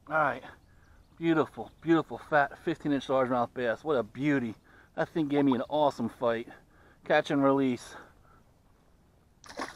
Alright, beautiful, beautiful fat 15-inch largemouth bass. What a beauty. That thing gave me an awesome fight. Catch and release.